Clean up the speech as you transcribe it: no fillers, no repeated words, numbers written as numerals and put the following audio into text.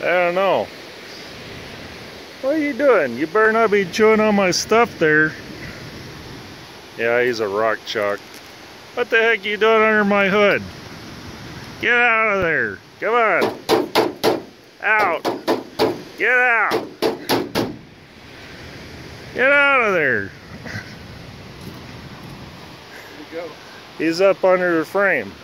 I don't know. What are you doing? You better not be chewing on my stuff there. Yeah, he's a rock chalk. What the heck are you doing under my hood? Get out of there. Come on. Out. Get out. Get out of there. Where'd he go? He's up under the frame.